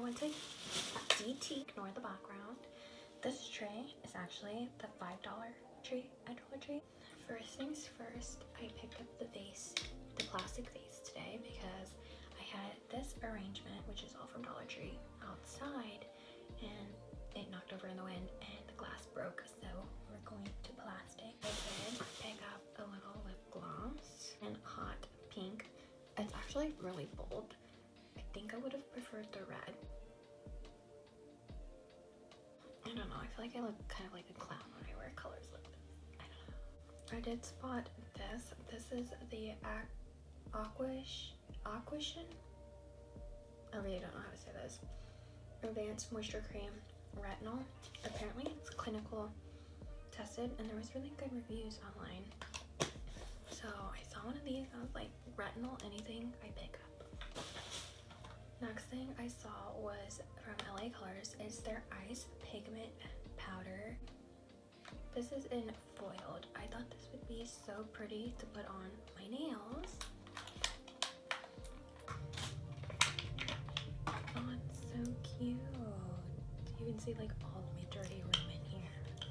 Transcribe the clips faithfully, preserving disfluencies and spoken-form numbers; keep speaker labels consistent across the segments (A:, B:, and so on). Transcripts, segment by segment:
A: went to D T, ignore the background. This tray is actually the five dollar tree at Dollar Tree. First things first, I picked up the vase, the plastic vase today because I had this arrangement, which is all from Dollar Tree, outside, and it knocked over in the wind and the glass broke, so we're going to plastic. I did pick up a little lip gloss in hot pink. It's actually really bold. I think I would have preferred the red. I don't know, I feel like I look kind of like a clown when I wear colors like this. I don't know. I did spot this. This is the Aquation. Aquation? I really don't know how to say this. Advanced Moisture Cream Retinol. Apparently it's clinical tested and there was really good reviews online. So I saw one of these, I was like, retinol, anything I pick up. Next thing I saw was from L A Colors. It's their Ice Pigment Powder. This is in foiled. I thought this would be so pretty to put on my nails. Oh, it's so cute. You can see like all my dirty room in here.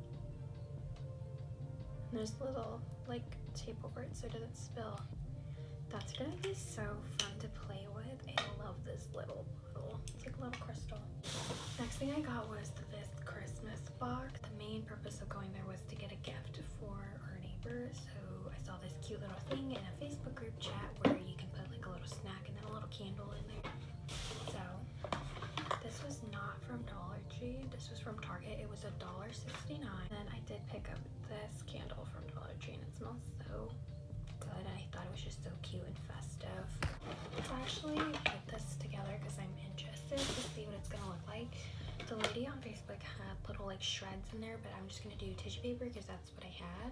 A: And there's little like tape over it so it doesn't spill. That's gonna be so fun to play with. I love this little bottle. It's like a little crystal. Next thing I got was this Christmas box. The main purpose of going there was to get a gift for our neighbor. So I saw this cute little thing in a Facebook group chat where you can put like a little snack and then a little candle in there. So this was not from Dollar Tree. This was from Target. It was a dollar sixty-nine. And I did pick up this candle from Dollar Tree and it smells so good. And I thought it was just so cute and festive. Let's actually put this together because I'm interested to see what it's gonna look like. The lady on Facebook had little like shreds in there, but I'm just gonna do tissue paper because that's what I had.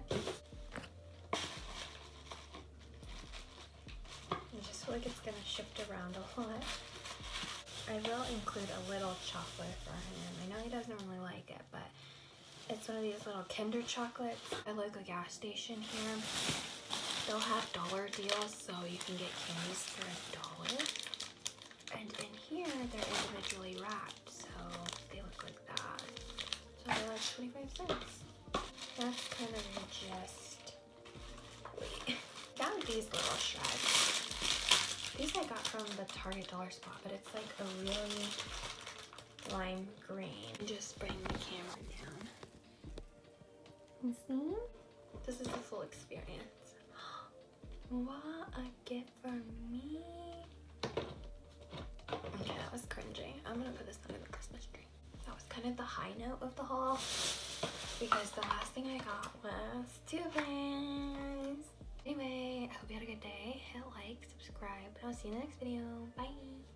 A: I just feel like it's gonna shift around a lot. I will include a little chocolate for him. I know he doesn't really like it, but it's one of these little Kinder chocolates. I like a gas station here. They'll have dollar deals, so you can get candies for a dollar. And in here, they're individually wrapped, so they look like that. So they're like twenty-five cents. That's kind of the gist. Wait, got these little shreds. These I got from the Target dollar spot, but it's like a really lime green. Just bring the camera down. You see? This is the full experience. What a gift for me. Okay, that was cringy. I'm gonna put this under the Christmas tree. That was kind of the high note of the haul because the last thing I got was Toothpase. Anyway, I hope you had a good day. Hit like, subscribe, and I'll see you in the next video. Bye.